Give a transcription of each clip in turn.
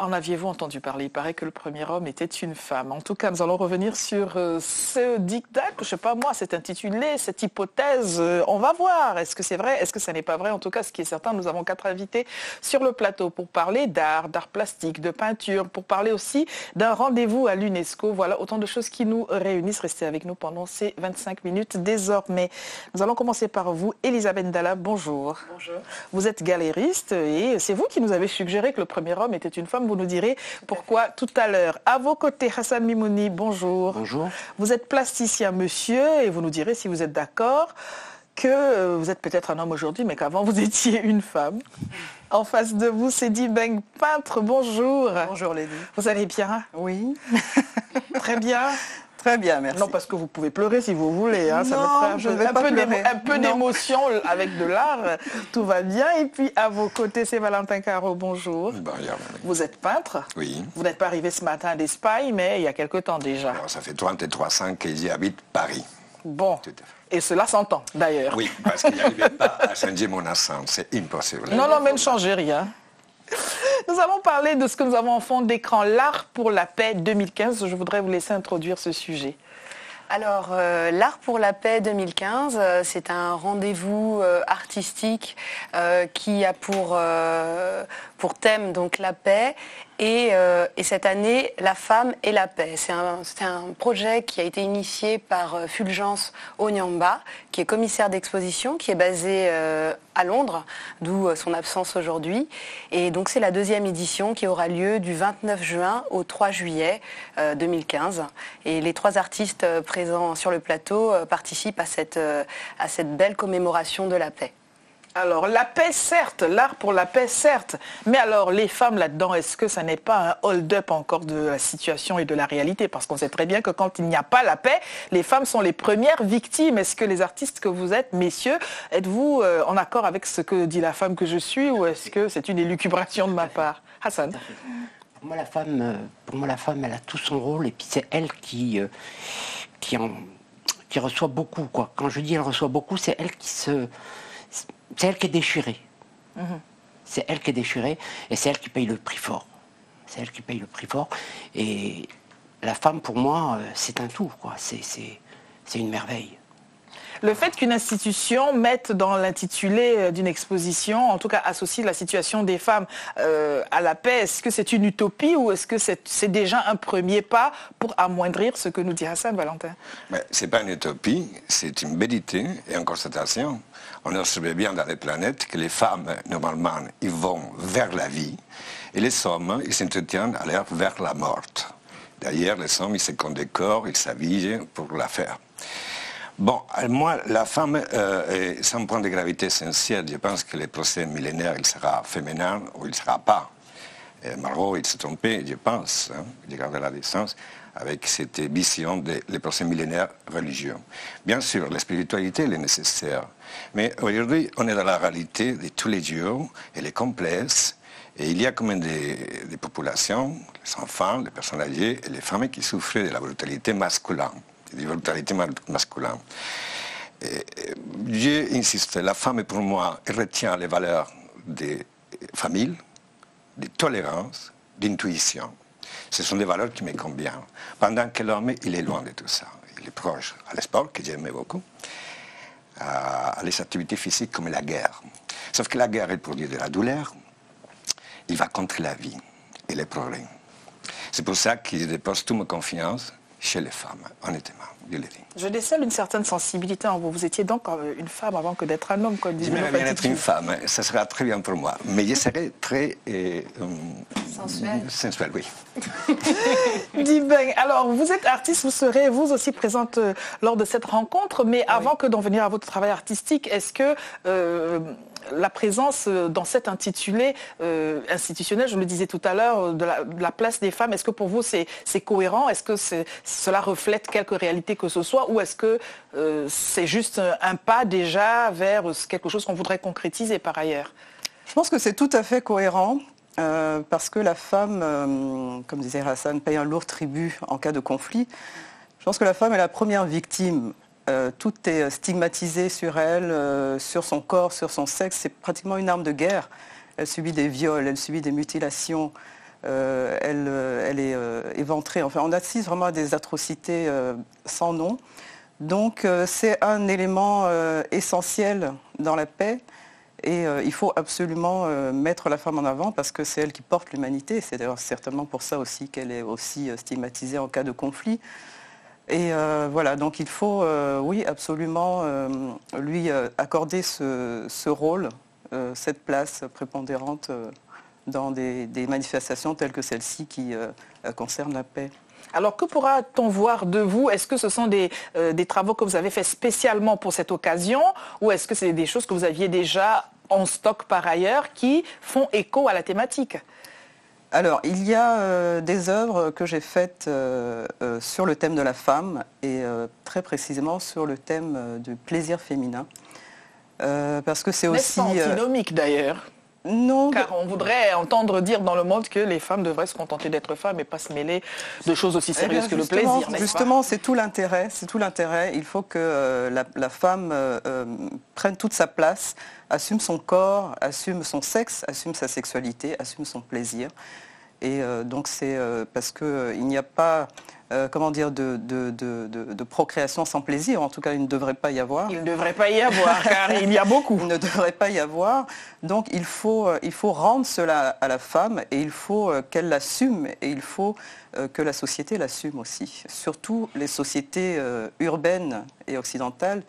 En aviez-vous entendu parler? Il paraît que le premier homme était une femme. En tout cas, nous allons revenir sur ce diktat, je ne sais pas moi, c'est intitulé, cette hypothèse. On va voir, est-ce que c'est vrai, est-ce que ça n'est pas vrai? En tout cas, ce qui est certain, nous avons 4 invités sur le plateau pour parler d'art plastique, de peinture, pour parler aussi d'un rendez-vous à l'UNESCO. Voilà, autant de choses qui nous réunissent. Restez avec nous pendant ces 25 minutes désormais. Nous allons commencer par vous, Elisabeth Ndala, bonjour. Bonjour. Vous êtes galériste et c'est vous qui nous avez suggéré que le premier homme était une femme. Vous nous direz pourquoi tout à l'heure. À vos côtés, Hassan Mimouni, bonjour. Bonjour. Vous êtes plasticien, monsieur, et vous nous direz si vous êtes d'accord que vous êtes peut-être un homme aujourd'hui, mais qu'avant vous étiez une femme. En face de vous, c'est Dibeng, peintre, bonjour. Bonjour Lady. Vous allez bien? Oui. Très bien. Très bien, merci. Non, parce que vous pouvez pleurer si vous voulez. Hein. Ça non, me je ne ferait vais pas pleurer. un peu d'émotion avec de l'art. Tout va bien. Et puis, à vos côtés, c'est Valentin Caro. Bonjour. Bonjour. Vous êtes peintre? Oui. Vous n'êtes pas arrivé ce matin d'Espagne, mais il y a quelque temps déjà. Alors, ça fait 33 ans que j'habite Paris. Bon. Tout à fait. Et cela s'entend, d'ailleurs. Oui, parce qu'il n'y arrivait pas à changer mon accent. C'est impossible. Non, mais ne changez rien. Nous allons parler de ce que nous avons en fond d'écran, l'art pour la paix 2015. Je voudrais vous laisser introduire ce sujet. Alors, l'Art pour la paix 2015, c'est un rendez-vous artistique qui a pour thème donc la paix et cette année la femme et la paix. C'est un projet qui a été initié par Fulgence Onyamba, qui est commissaire d'exposition, qui est basé à Londres, d'où son absence aujourd'hui. Et donc c'est la 2e édition qui aura lieu du 29 juin au 3 juillet 2015. Et les 3 artistes présents sur le plateau participent à cette belle commémoration de la paix. Alors, la paix, certes, l'art pour la paix, certes, mais alors, les femmes là-dedans, est-ce que ça n'est pas un hold-up encore de la situation et de la réalité? Parce qu'on sait très bien que quand il n'y a pas la paix, les femmes sont les premières victimes. Est-ce que les artistes que vous êtes, messieurs, êtes-vous en accord avec ce que dit la femme que je suis, ou est-ce que c'est une élucubration de ma part? Hassan? Pour moi, la femme, elle a tout son rôle, et puis c'est elle qui reçoit beaucoup, quoi. Quand je dis elle reçoit beaucoup, c'est elle qui est déchirée. C'est elle qui est déchirée et c'est elle qui paye le prix fort. C'est elle qui paye le prix fort. Et la femme, pour moi, c'est un tout, quoi. C'est une merveille. Le fait qu'une institution mette dans l'intitulé d'une exposition, en tout cas associe la situation des femmes à la paix, est-ce que c'est une utopie ou est-ce que c'est déjà un premier pas pour amoindrir ce que nous dit Hassan, Valentin? Ce n'est pas une utopie, c'est une vérité et une constatation. On observe bien dans les planètes que les femmes, normalement, ils vont vers la vie et les hommes, ils s'entretiennent à l'air vers la mort. D'ailleurs, les hommes, ils se condécorent, ils s'habillent pour la faire. Bon, moi, la femme, c'est un point de gravité essentiel. Je pense que le procès millénaire, il sera féminin ou il ne sera pas. Margot, il s'est trompé, je pense, hein, je garde la distance, avec cette vision des procès millénaires religieux. Bien sûr, la spiritualité, elle est nécessaire. Mais aujourd'hui, on est dans la réalité de tous les jours, elle est complexe. Et il y a quand même des populations, les enfants, les personnes âgées et les femmes qui souffrent de la brutalité masculine. De la brutalité masculine. J'insiste, la femme, pour moi, retient les valeurs de famille, de tolérance, d'intuition. Ce sont des valeurs qui me conviennent. Pendant que l'homme, il est loin de tout ça. Il est proche à l'esport, que j'aimais beaucoup, à les activités physiques comme la guerre. Sauf que la guerre, elle produit de la douleur, il va contre la vie et les progrès. C'est pour ça que je dépose toute ma confiance chez les femmes, honnêtement, je l'ai dit. Je décèle une certaine sensibilité en vous. Vous étiez donc une femme avant que d'être un homme, comme disait J'aimerais bien être une femme, ça sera très bien pour moi. Mais je serai très sensuelle, oui. Dibeng, alors vous êtes artiste, vous serez vous aussi présente lors de cette rencontre, mais avant que d'en venir à votre travail artistique, est-ce que la présence dans cet intitulé institutionnel, je le disais tout à l'heure, de la place des femmes, est-ce que pour vous c'est cohérent? Est-ce que cela reflète quelque réalité que ce soit? Ou est-ce que c'est juste un pas déjà vers quelque chose qu'on voudrait concrétiser par ailleurs? Je pense que c'est tout à fait cohérent. Parce que la femme, comme disait Hassan, paye un lourd tribut en cas de conflit. Je pense que la femme est la première victime. Tout est stigmatisé sur elle, sur son corps, sur son sexe. C'est pratiquement une arme de guerre. Elle subit des viols, elle subit des mutilations. elle est éventrée. Enfin, on assiste vraiment à des atrocités sans nom. Donc c'est un élément essentiel dans la paix. Et il faut absolument mettre la femme en avant parce que c'est elle qui porte l'humanité. C'est d'ailleurs certainement pour ça aussi qu'elle est aussi stigmatisée en cas de conflit. Et voilà, donc il faut, oui, absolument lui accorder ce rôle, cette place prépondérante dans des manifestations telles que celle-ci qui concernent la paix. Alors, que pourra-t-on voir de vous? Est-ce que ce sont des travaux que vous avez faits spécialement pour cette occasion ou est-ce que c'est des choses que vous aviez déjà en stock par ailleurs qui font écho à la thématique? Alors, il y a des œuvres que j'ai faites sur le thème de la femme et très précisément sur le thème du plaisir féminin. Parce que c'est aussi... N'est-ce pas antinomique d'ailleurs? Non. Car on voudrait entendre dire dans le monde que les femmes devraient se contenter d'être femmes et pas se mêler de choses aussi sérieuses que le plaisir. Justement, c'est tout l'intérêt. C'est tout l'intérêt. Il faut que la femme prenne toute sa place, assume son corps, assume son sexe, assume sa sexualité, assume son plaisir. Et donc c'est parce qu'il n'y a pas comment dire, de procréation sans plaisir. En tout cas, il ne devrait pas y avoir. Il ne devrait pas y avoir, car il y a beaucoup. Il ne devrait pas y avoir. Donc, il faut rendre cela à la femme et il faut qu'elle l'assume et il faut que la société l'assume aussi. Surtout les sociétés urbaines et occidentales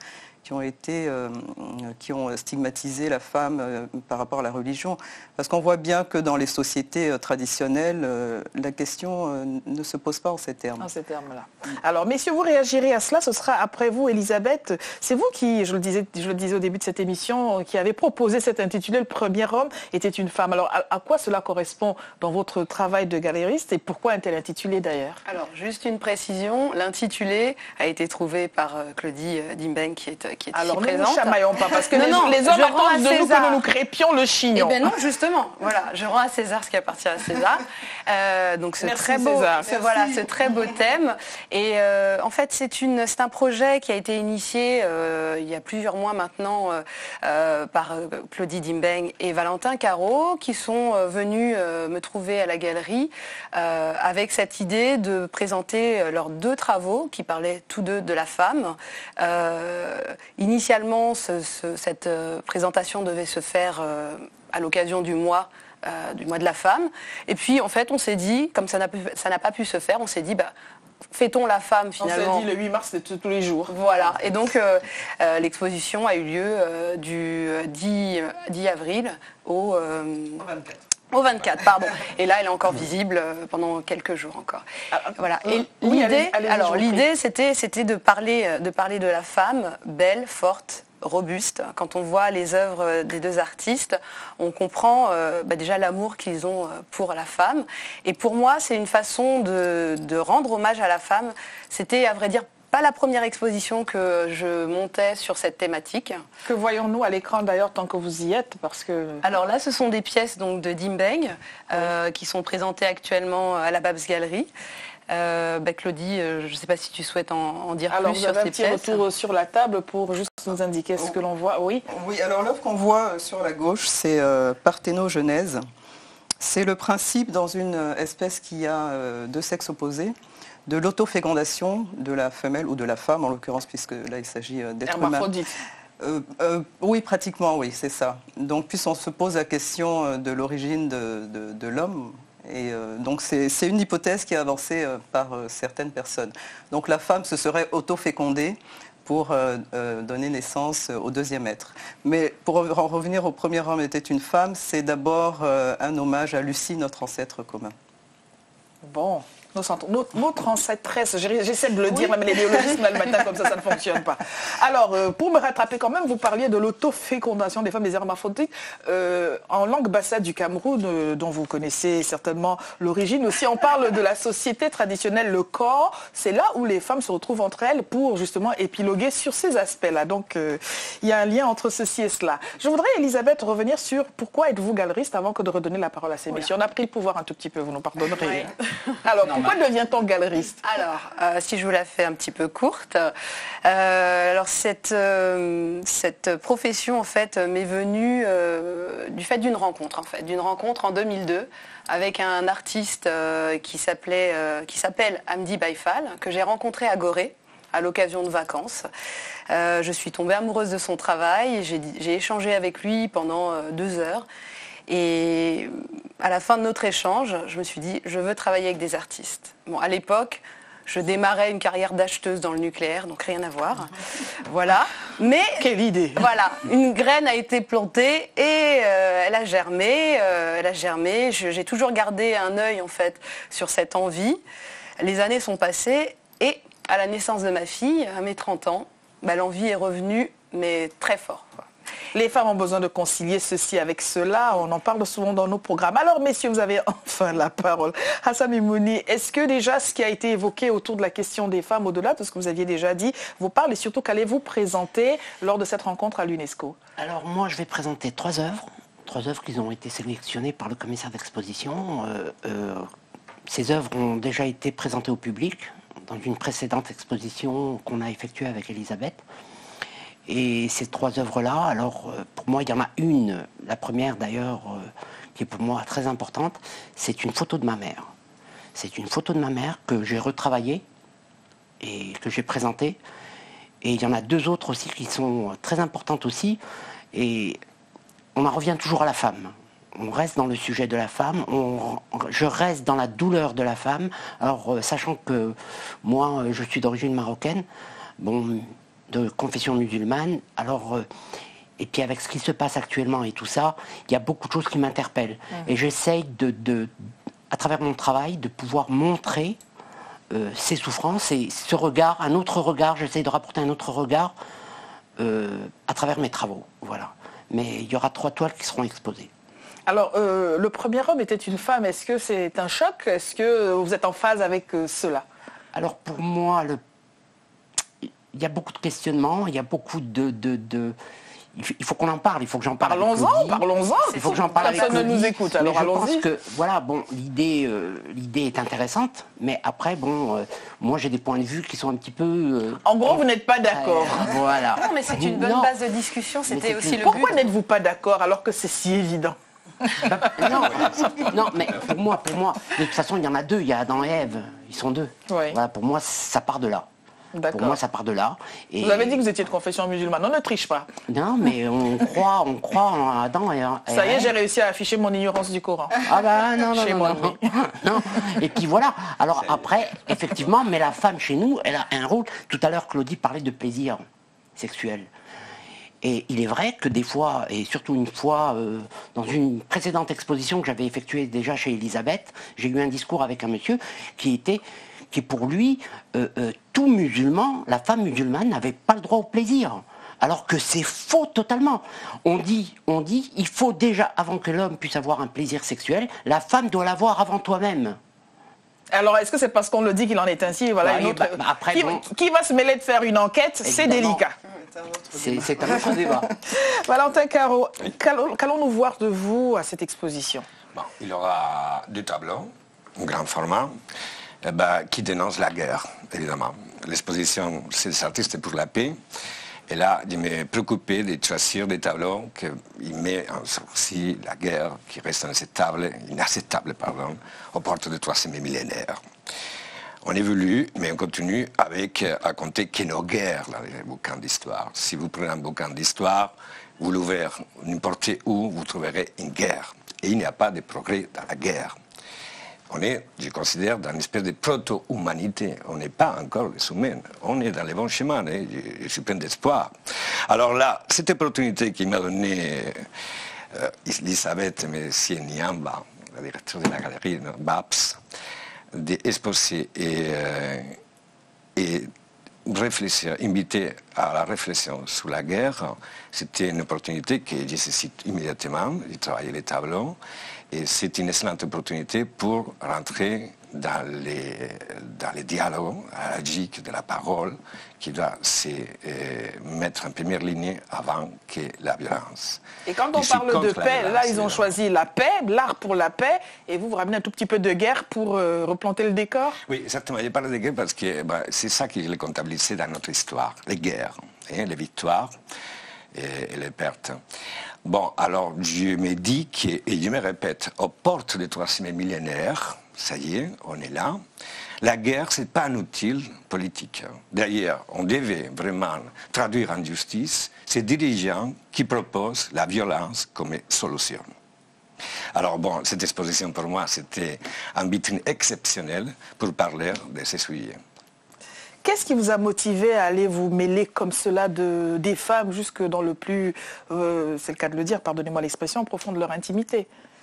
qui ont stigmatisé la femme par rapport à la religion. Parce qu'on voit bien que dans les sociétés traditionnelles, la question ne se pose pas en ces termes. En ces termes-là. Alors, messieurs, vous réagirez à cela. Ce sera après vous, Elisabeth. C'est vous qui, je le disais au début de cette émission, qui avez proposé cet intitulé « Le premier homme était une femme ». Alors, à quoi cela correspond dans votre travail de galériste et pourquoi un tel intitulé d'ailleurs? Alors, juste une précision. L'intitulé a été trouvé par Claudie Dimbeng, qui est alors, ici présente. Alors, ne nous chamaillons pas, parce que les hommes attendent de nous que nous nous crépions le chignon. Eh bien non, justement. Voilà, je rends à César ce qui appartient à César. Donc, ce très beau, ce très beau thème. Et en fait, c'est un projet qui a été initié il y a plusieurs mois maintenant par Claudie Dimbeng et Valentin Caro, qui sont venus me trouver à la galerie avec cette idée de présenter leurs deux travaux qui parlaient tous deux de la femme. Initialement, cette présentation devait se faire à l'occasion du mois de la femme. Et puis, en fait, on s'est dit, comme ça n'a pas pu se faire, on s'est dit, fêtons la femme finalement. On s'est dit le 8 mars, c'était tous les jours. Voilà. Et donc, l'exposition a eu lieu du 10 avril au 24. Au 24, pardon. Et là, elle est encore visible pendant quelques jours encore. Voilà. Et l'idée, c'était de parler de la femme belle, forte, robuste. Quand on voit les œuvres des deux artistes, on comprend déjà l'amour qu'ils ont pour la femme. Et pour moi, c'est une façon de rendre hommage à la femme. C'était, à vrai dire, pas la première exposition que je montais sur cette thématique. Que voyons-nous à l'écran d'ailleurs tant que vous y êtes parce que... Alors là, ce sont des pièces donc, de Dimbeng qui sont présentées actuellement à la Babs Galerie. Claudie, je ne sais pas si tu souhaites en dire plus sur ces pièces. Alors, vous avez un petit retour sur la table pour juste nous indiquer ce que l'on voit. Oui, alors l'œuvre qu'on voit sur la gauche, c'est Parthénogenèse. C'est le principe dans une espèce qui a deux sexes opposés, de l'autofécondation de la femelle ou de la femme, en l'occurrence, puisque là, il s'agit d'être humain. Oui, pratiquement, oui, c'est ça. Donc, puisqu'on se pose la question de l'origine de l'homme, et donc c'est une hypothèse qui est avancée par certaines personnes. Donc, la femme se serait autofécondée pour donner naissance au deuxième être. Mais pour en revenir au premier homme était une femme, c'est d'abord un hommage à Lucie, notre ancêtre commun. Bon. Notre ancêtresse, j'essaie de le dire, mais les néologismes le matin comme ça ne fonctionne pas. Alors, pour me rattraper quand même, vous parliez de l'autofécondation des femmes, des hermaphrodites. En langue bassa du Cameroun, dont vous connaissez certainement l'origine aussi, on parle de la société traditionnelle, le corps. C'est là où les femmes se retrouvent entre elles pour justement épiloguer sur ces aspects-là. Donc, il y a un lien entre ceci et cela. Je voudrais, Elisabeth, revenir sur pourquoi êtes-vous galeriste avant que de redonner la parole à ces messieurs. On a pris le pouvoir un tout petit peu, vous nous pardonnerez. Oui. Alors, Pourquoi devient-on galeriste? Alors, si je vous la fais un petit peu courte, alors cette profession en fait m'est venue du fait d'une rencontre en 2002 avec un artiste qui s'appelle Hamdi Baïfal, que j'ai rencontré à Gorée à l'occasion de vacances. Je suis tombée amoureuse de son travail, j'ai échangé avec lui pendant 2 heures. Et à la fin de notre échange, je me suis dit, je veux travailler avec des artistes. Bon, à l'époque, je démarrais une carrière d'acheteuse dans le nucléaire, donc rien à voir. Voilà. Mais quelle idée! Voilà, une graine a été plantée et elle a germé. J'ai toujours gardé un œil en fait sur cette envie. Les années sont passées et à la naissance de ma fille, à mes 30 ans, l'envie est revenue, mais très fort. Les femmes ont besoin de concilier ceci avec cela. On en parle souvent dans nos programmes. Alors, messieurs, vous avez enfin la parole. Hassan Mimouni, est-ce que déjà ce qui a été évoqué autour de la question des femmes, au-delà de ce que vous aviez déjà dit, vous parle et surtout qu'allez-vous présenter lors de cette rencontre à l'UNESCO? Alors, moi, je vais présenter 3 œuvres. 3 œuvres qui ont été sélectionnées par le commissaire d'exposition. Ces œuvres ont déjà été présentées au public dans une précédente exposition qu'on a effectuée avec Elisabeth. Et ces 3 œuvres-là, alors pour moi, il y en a une, la première d'ailleurs, qui est pour moi très importante, c'est une photo de ma mère. C'est une photo de ma mère que j'ai retravaillée et que j'ai présentée. Et il y en a 2 autres aussi qui sont très importantes aussi. Et on en revient toujours à la femme. On reste dans le sujet de la femme, je reste dans la douleur de la femme. Alors, sachant que moi, je suis d'origine marocaine, bon, de confession musulmane, alors, et puis avec ce qui se passe actuellement et tout ça, il y a beaucoup de choses qui m'interpellent. Et j'essaye à travers mon travail, de pouvoir montrer ces souffrances et ce regard, un autre regard, j'essaye de rapporter un autre regard à travers mes travaux, voilà. Mais il y aura 3 toiles qui seront exposées. Alors, le premier homme était une femme. Est-ce que c'est un choc? Est-ce que vous êtes en phase avec cela? Alors, pour moi, il y a beaucoup de questionnements, il y a beaucoup il faut qu'on en parle, il faut que j'en parle. Parlons-en. Il faut que j'en parle avec Personne ne nous écoute, alors allons-y. Je pense que, voilà, bon, l'idée est intéressante, mais après, bon, moi j'ai des points de vue qui sont un petit peu... En gros, vous n'êtes pas d'accord. Voilà. Non, mais c'est une bonne base de discussion, c'était aussi le but. Pourquoi n'êtes-vous pas d'accord alors que c'est si évident? Non, mais pour moi, de toute façon, il y en a 2, il y a Adam et Ève, ils sont 2. Oui. Voilà, pour moi, ça part de là. Pour moi, ça part de là. Et vous avez dit que vous étiez de confession musulmane. On ne triche pas. Non, mais on croit en Adam et Ève. Ça y est, j'ai réussi à afficher mon ignorance du Coran. Ah bah non. Non. Et puis voilà. Alors après, effectivement, mais la femme chez nous, elle a un rôle. Tout à l'heure, Claudie parlait de plaisir sexuel. Et il est vrai que des fois, et surtout une fois, dans une précédente exposition que j'avais effectuée déjà chez Elisabeth, j'ai eu un discours avec un monsieur qui pour lui, tout musulman, la femme musulmane n'avait pas le droit au plaisir. Alors que c'est faux totalement. On dit, il faut déjà, avant que l'homme puisse avoir un plaisir sexuel, la femme doit l'avoir avant toi-même. Alors, est-ce que c'est parce qu'on le dit qu'il en est ainsi? Voilà, après, qui va se mêler de faire une enquête? C'est délicat. C'est un autre débat. Valentin Caro, qu'allons-nous voir de vous à cette exposition? Bon, il y aura 2 tableaux, un grand format, qui dénoncent la guerre, évidemment. L'exposition, c'est des artistes pour la paix. Et là, je me préoccupé de choisir des tableaux qui mettent en sourcil la guerre qui reste inacceptable, aux portes du 3e millénaire. On évolue, mais on continue à compter que nos guerres dans les bouquins d'histoire. Si vous prenez un bouquin d'histoire, vous l'ouvrez n'importe où, vous trouverez une guerre. Et il n'y a pas de progrès dans la guerre. On est, je considère, dans une espèce de proto-humanité. On n'est pas encore des humains. On est dans les bons chemins. Je suis plein d'espoir. Alors là, cette opportunité qui m'a donné Elisabeth Niamba, la directrice de la galerie BAPS, d'exposer et réfléchir, inviter à la réflexion sur la guerre, c'était une opportunité que j'ai saisi immédiatement. J'ai travaillé les tableaux et c'est une excellente opportunité pour rentrer dans les dialogues, à la logique de la parole, qui doit se mettre en première ligne avant que la violence. Et quand on parle de paix, là, ils ont choisi la paix, l'art pour la paix, et vous ramenez un tout petit peu de guerre pour replanter le décor? Oui, exactement. Je parle de guerre parce que c'est ça qui est comptabilisé dans notre histoire, les guerres, les victoires et les pertes. Bon, alors je me dis, et je me répète, aux portes du troisième millénaire, ça y est, on est là. La guerre, ce n'est pas un outil politique. D'ailleurs, on devait vraiment traduire en justice ces dirigeants qui proposent la violence comme solution. Alors bon, cette exposition pour moi, c'était un vitrine exceptionnel pour parler de ces sujets. Qu'est-ce qui vous a motivé à aller vous mêler comme cela des femmes jusque dans le plus, c'est le cas de le dire, pardonnez-moi l'expression, profond de leur intimité?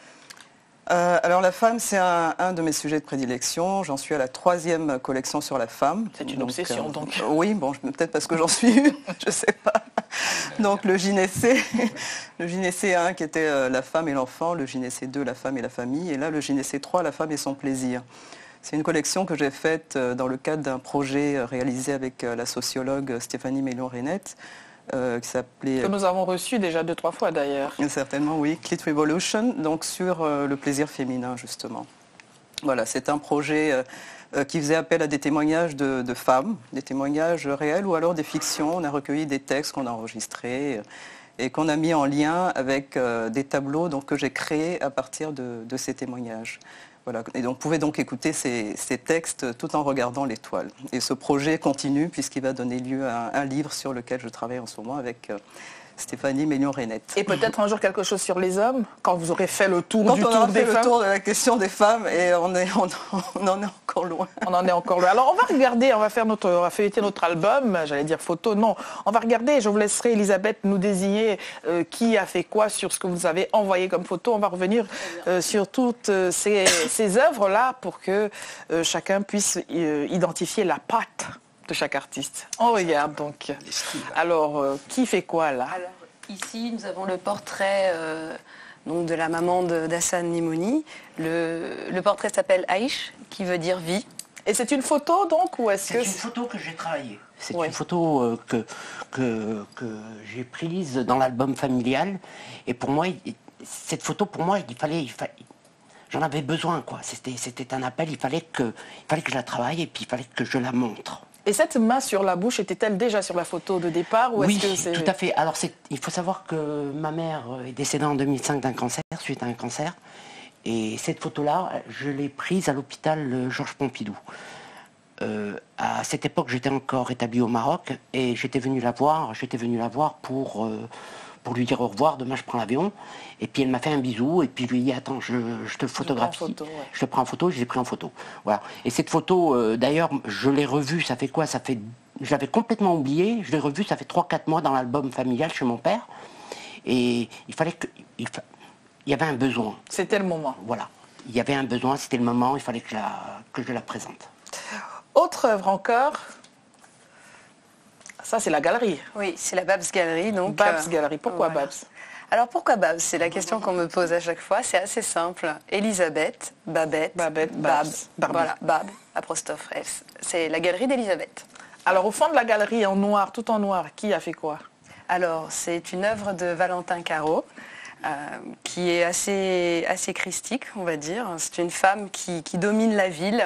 Alors la femme, c'est un de mes sujets de prédilection. J'en suis à la 3e collection sur la femme. C'est une obsession donc. Oui, bon, peut-être parce que j'en suis une, je ne sais pas. Donc le gynécée 1 qui était la femme et l'enfant, le gynécée 2, la femme et la famille, et là le gynécée 3, la femme et son plaisir. C'est une collection que j'ai faite dans le cadre d'un projet réalisé avec la sociologue Stéphanie Mélion-Reinette, qui s'appelait... Que nous avons reçu déjà 2-3 fois d'ailleurs. Certainement, oui, Clit Revolution, donc sur le plaisir féminin justement. Voilà, c'est un projet qui faisait appel à des témoignages de femmes, des témoignages réels ou alors des fictions. On a recueilli des textes qu'on a enregistrés et qu'on a mis en lien avec des tableaux donc, que j'ai créés à partir de ces témoignages. Voilà. Et donc, vous pouvez donc écouter ces textes tout en regardant l'étoile. Et ce projet continue puisqu'il va donner lieu à un livre sur lequel je travaille en ce moment avec Stéphanie Mélion-Reinette. Et peut-être un jour quelque chose sur les hommes, quand vous aurez fait le tour quand du on tour aura des fait femmes. le tour de la question des femmes, et on en est encore loin. On en est encore loin. Alors on va regarder, on va feuilleter notre album, j'allais dire photo, non. On va regarder, je vous laisserai Elisabeth nous désigner qui a fait quoi sur ce que vous avez envoyé comme photo. On va revenir sur toutes ces œuvres-là pour que chacun puisse identifier la patte de chaque artiste. On regarde donc. Alors, qui fait quoi là? Alors, ici, nous avons le portrait donc de la maman d'Hassan Limoni. Le portrait s'appelle Aïch, qui veut dire vie. Et c'est une photo donc ou est-ce que... C'est une photo que j'ai travaillée. C'est Oui. une photo que j'ai prise dans l'album familial. Et pour moi, cette photo, pour moi, j'en avais besoin, quoi. C'était un appel, il fallait que je la travaille et puis il fallait que je la montre. Et cette main sur la bouche, était-elle déjà sur la photo de départ ou Oui, est-ce que c'est... tout à fait. Alors, il faut savoir que ma mère est décédée en 2005 d'un cancer, suite à un cancer. Et cette photo-là, je l'ai prise à l'hôpital Georges Pompidou. À cette époque, j'étais encore établi au Maroc et j'étais venu la voir pour lui dire au revoir, demain je prends l'avion. Et puis elle m'a fait un bisou et puis je lui ai dit attends, je te photographie. Je te prends en photo, je l'ai pris en photo. Voilà. Et cette photo, d'ailleurs, je l'ai revue, ça fait quoi? Je l'avais complètement oubliée, je l'ai revue, ça fait 3-4 mois dans l'album familial chez mon père. Et il y avait un besoin. C'était le moment. Voilà. Il y avait un besoin, c'était le moment, il fallait que je la présente. Autre œuvre encore. Ça, c'est la galerie. Oui, c'est la Babs Galerie. Donc, Babs Galerie. Pourquoi voilà. Babs? Alors pourquoi Babs? C'est la question qu'on me pose à chaque fois. C'est assez simple. Elisabeth, Babette, Babette, Bab. Barbie. Voilà, Bab, apostrophe S. C'est la galerie d'Elisabeth. Alors au fond de la galerie, en noir, tout en noir, qui a fait quoi? Alors c'est une œuvre de Valentin Caro. Qui est assez christique, on va dire. C'est une femme qui domine la ville.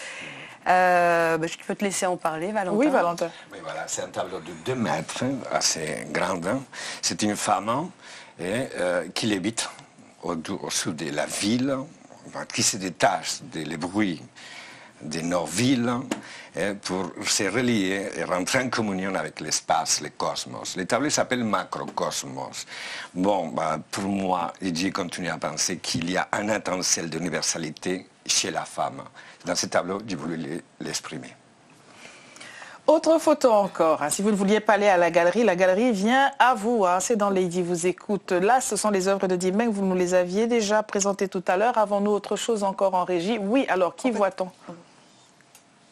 Je peux te laisser en parler, Valentin. Oui, Valentin. Oui, voilà, c'est un tableau de 2 mètres, assez grand. C'est une femme qui lébite au-dessus de la ville, qui se détache des bruits de nos villes pour se relier et rentrer en communion avec l'espace, le cosmos. Le tableau s'appelle Macrocosmos. Bon, pour moi, j'ai continué à penser qu'il y a un potentiel d'universalité chez la femme. Dans ce tableau, j'ai voulu l'exprimer. Autre photo encore. Si vous ne vouliez pas aller à la galerie vient à vous. C'est dans Lady vous écoute. Là, ce sont les œuvres de Dimeng. Vous nous les aviez déjà présentées tout à l'heure. Avons-nous autre chose encore en régie? Oui, alors qui voit-on?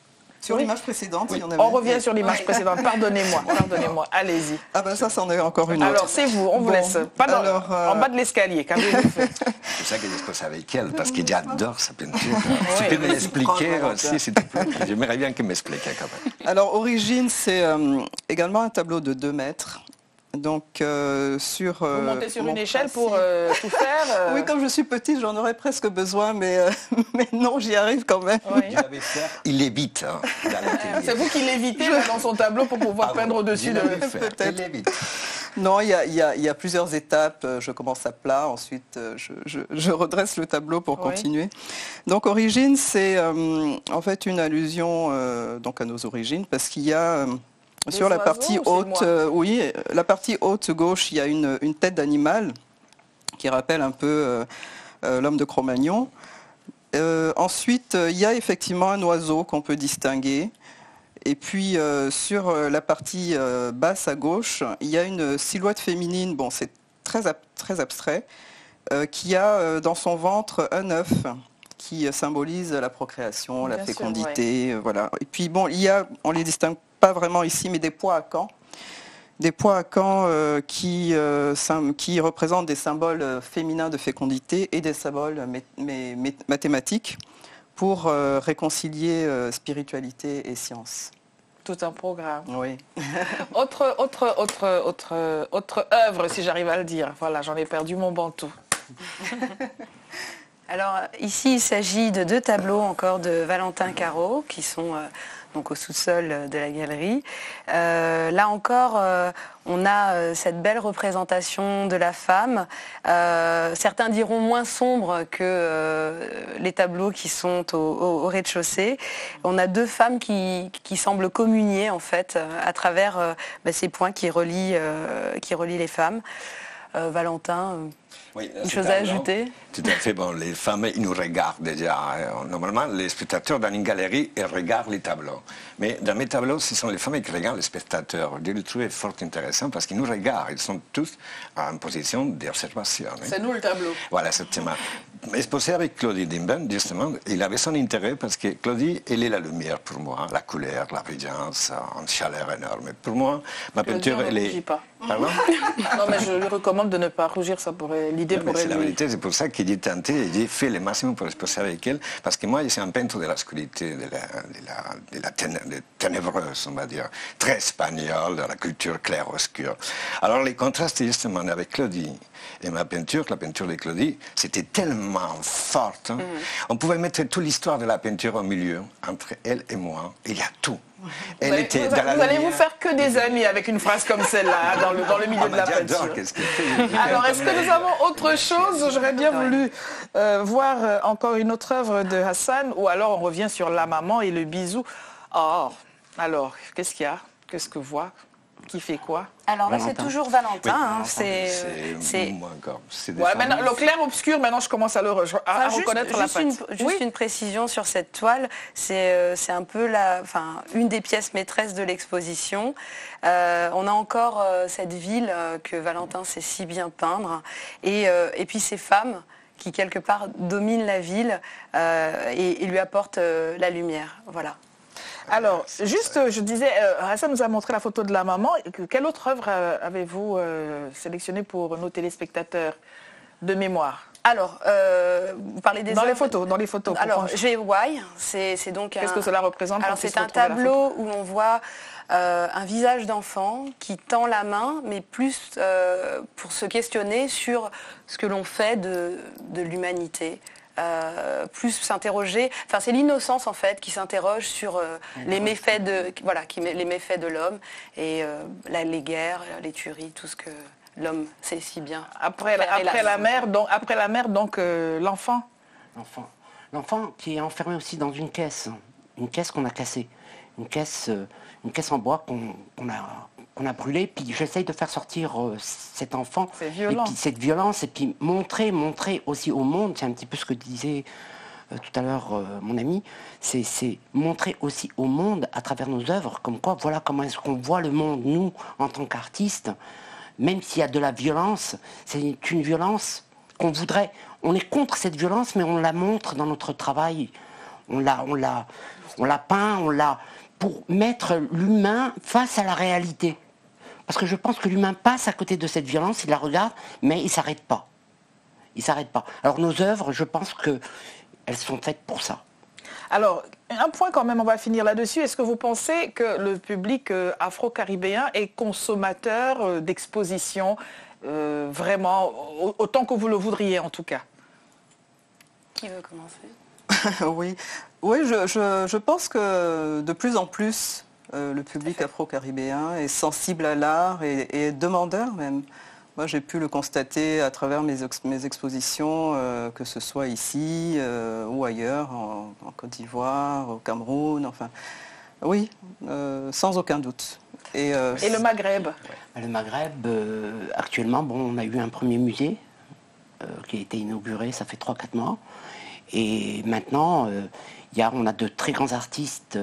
Sur l'image précédente, il y en avait. On revient sur l'image précédente. Pardonnez-moi. Allez-y. Ah ben ça, c'en est encore une autre. Alors, c'est vous, on vous laisse. Pas en bas de l'escalier, qu'avez-vous fait? C'est ça que je discute avec elle, parce que j'adore sa peinture. Tu peux me l'expliquer aussi, s'il te plaît? J'aimerais bien qu'elle m'explique quand même. Alors, Origine, c'est également un tableau de 2 mètres. Donc, sur... Vous montez sur une échelle pour tout faire Oui, comme je suis petite, j'en aurais presque besoin, mais non, j'y arrive quand même. Oui. Il évite. Hein, c'est vous qui l'évitez dans son tableau pour pouvoir peindre au-dessus de... Peut-être. Non, il y a plusieurs étapes. Je commence à plat, ensuite je redresse le tableau pour continuer. Donc Origine, c'est en fait une allusion donc à nos origines, parce qu'il y a sur la partie haute, la partie haute gauche, il y a une tête d'animal qui rappelle un peu l'homme de Cro-Magnon. Ensuite, il y a effectivement un oiseau qu'on peut distinguer. Et puis sur la partie basse à gauche, il y a une silhouette féminine, bon c'est très abstrait, qui a dans son ventre un œuf qui symbolise la procréation, la fécondité, voilà. Et puis bon, il y a, on les distingue pas vraiment ici, mais des pois à Caen. Des pois à Caen qui représentent des symboles féminins de fécondité et des symboles mathématiques pour réconcilier spiritualité et science. Tout un programme. Oui. Autre œuvre, si j'arrive à le dire. Voilà, j'en ai perdu mon bantou. Alors ici, il s'agit de 2 tableaux encore de Valentin Caro qui sont donc au sous-sol de la galerie. Là encore, on a cette belle représentation de la femme. Certains diront moins sombre que les tableaux qui sont au rez-de-chaussée. On a 2 femmes qui semblent communier en fait à travers ces points qui relient les femmes. Valentin, une chose à ajouter? Tout à fait. Bon, les femmes, ils nous regardent déjà. Normalement, les spectateurs dans une galerie, ils regardent les tableaux. Mais dans mes tableaux, ce sont les femmes qui regardent les spectateurs. Je le trouve fort intéressant parce qu'ils nous regardent. Ils sont tous en position d'observation. C'est nous le tableau. Voilà, exactement. Exposé avec Claudie Dimben, justement, il avait son intérêt parce que Claudie, elle est la lumière pour moi, la couleur, la brillance, une chaleur énorme. Pour moi, ma peinture, elle est... Pas. Pardon? Non, mais je lui recommande de ne pas rougir, ça pourrait... L'idée pourrait... C'est la vérité, c'est pour ça que j'ai tenté et j'ai fait le maximum pour exposer avec elle, parce que moi, je suis un peintre de la scolarité, de la ténébreuse, on va dire, très espagnole, de la culture claire-obscure. Alors, les contrastes, justement, avec Claudie et ma peinture, la peinture de Claudie, c'était tellement forte. Hein. On pouvait mettre toute l'histoire de la peinture au milieu, entre elle et moi. Il y a tout. Elle était dans la vous allez vous faire que des amis avec une phrase comme celle-là, dans le milieu de la peinture. Alors, est-ce que nous avons autre chose? J'aurais bien voulu voir encore une autre œuvre de Hassan, ou alors on revient sur la maman et le bisou. Oh, alors, qu'est-ce qu'il y a? Qu'est-ce que voit? Qui fait quoi? Alors là, c'est toujours Valentin. C'est moi encore. Ouais, maintenant, le clair-obscur, maintenant je commence à reconnaître la patte. Juste une précision sur cette toile, c'est un peu une des pièces maîtresses de l'exposition. On a encore cette ville que Valentin sait si bien peindre, et puis ces femmes qui quelque part dominent la ville et lui apportent la lumière. Voilà. Alors, juste, je disais, Hassan nous a montré la photo de la maman. Quelle autre œuvre avez-vous sélectionnée pour nos téléspectateurs de mémoire? Alors, vous parlez des dans les photos. Alors, GY, c'est donc qu'est-ce que cela représente? Alors, c'est un tableau où on voit un visage d'enfant qui tend la main, mais plus pour se questionner sur ce que l'on fait de l'humanité. Plus s'interroger, enfin c'est l'innocence en fait qui s'interroge sur les méfaits de l'homme et les guerres, les tueries, tout ce que l'homme sait si bien. Après la mère, donc l'enfant. L'enfant qui est enfermé aussi dans une caisse qu'on a cassée, une caisse en bois qu'on a brûlée, puis j'essaye de faire sortir cet enfant, c'est violent. Et puis cette violence, et puis montrer aussi au monde, c'est un petit peu ce que disait tout à l'heure mon ami, c'est montrer aussi au monde à travers nos œuvres, comme quoi voilà comment est-ce qu'on voit le monde, nous, en tant qu'artistes, même s'il y a de la violence, c'est une violence qu'on voudrait, on est contre cette violence, mais on la montre dans notre travail, on la peint, pour mettre l'humain face à la réalité. Parce que je pense que l'humain passe à côté de cette violence, il la regarde, mais il ne s'arrête pas. Il ne s'arrête pas. Alors nos œuvres, je pense qu'elles sont faites pour ça. Alors, un point quand même, on va finir là-dessus. Est-ce que vous pensez que le public afro-caribéen est consommateur d'expositions vraiment, autant que vous le voudriez en tout cas? Qui veut commencer? Oui, oui, je pense que de plus en plus, le public afro-caribéen est sensible à l'art et est demandeur même. Moi, j'ai pu le constater à travers mes expositions, que ce soit ici ou ailleurs, en Côte d'Ivoire, au Cameroun, enfin, oui, sans aucun doute. Et le Maghreb? Le Maghreb, actuellement, bon, on a eu un premier musée qui a été inauguré, ça fait 3-4 mois. Et maintenant, on a de très grands artistes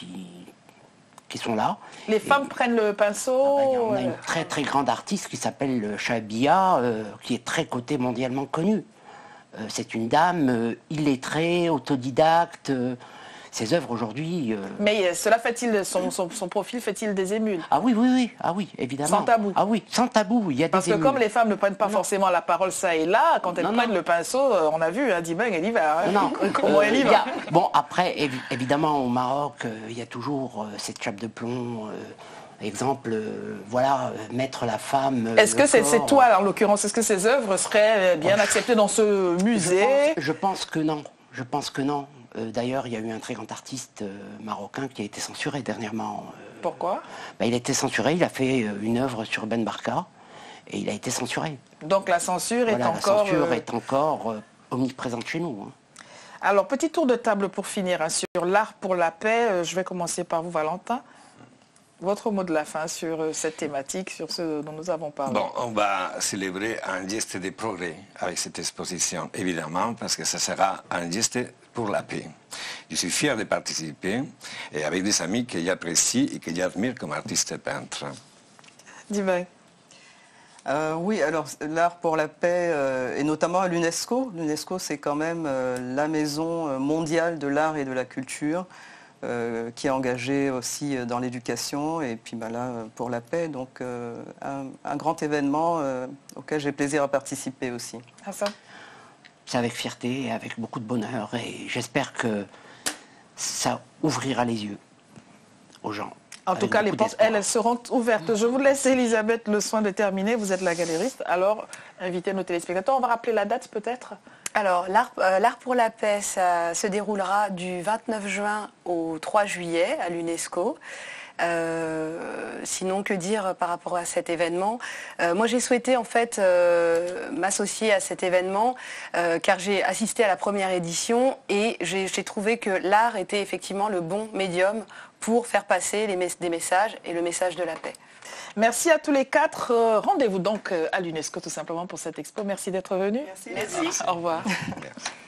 qui sont là. Les femmes prennent le pinceau. On a une très très grande artiste qui s'appelle Chabia, qui est très cotée mondialement connue. C'est une dame illettrée, autodidacte. Ses œuvres aujourd'hui... Mais cela fait-il, son profil fait-il des émules? Ah oui, oui, oui, ah oui, évidemment. Sans tabou? Ah oui, sans tabou, il y a des Parce que émules. comme les femmes ne prennent pas forcément la parole ça et là, quand elles prennent le pinceau, on a vu, Dibeng, elle y va. Hein, non, comment elle y va. Bon, après, évidemment, au Maroc, il y a toujours cette chape de plomb... exemple, mettre la femme... Est-ce que c'est toi, en l'occurrence, est-ce que ces œuvres seraient bien acceptées dans ce musée? Je pense que non. Je pense que non. D'ailleurs, il y a eu un très grand artiste marocain qui a été censuré dernièrement. Pourquoi? Il a été censuré, il a fait une œuvre sur Ben Barka et il a été censuré. Donc la censure est encore... La censure est encore omniprésente chez nous. Hein. Alors, petit tour de table pour finir, hein, sur l'art pour la paix. Je vais commencer par vous, Valentin. Votre mot de la fin sur cette thématique, sur ce dont nous avons parlé. Bon, on va célébrer un geste de progrès avec cette exposition, évidemment, parce que ça sera un geste pour la paix. Je suis fier de participer et avec des amis que j'apprécie et que j'admire comme artiste peintre. Dibeng. Oui, alors l'art pour la paix, et notamment à l'UNESCO. L'UNESCO, c'est quand même la maison mondiale de l'art et de la culture, qui est engagée aussi dans l'éducation et puis là pour la paix. Donc un grand événement auquel j'ai plaisir à participer aussi. Hassan? C'est avec fierté et avec beaucoup de bonheur et j'espère que ça ouvrira les yeux aux gens. En tout cas, les portes, elles seront ouvertes. Je vous laisse, Elisabeth, le soin de terminer. Vous êtes la galériste. Alors, invitez nos téléspectateurs. On va rappeler la date peut-être? Alors, l'art pour la paix, ça se déroulera du 29 juin au 3 juillet à l'UNESCO. Sinon, que dire par rapport à cet événement? Moi, j'ai souhaité en fait m'associer à cet événement car j'ai assisté à la première édition et j'ai trouvé que l'art était effectivement le bon médium pour faire passer des messages et le message de la paix. Merci à tous les quatre. Rendez-vous donc à l'UNESCO tout simplement pour cette expo. Merci d'être venus. Merci. Au revoir. Merci.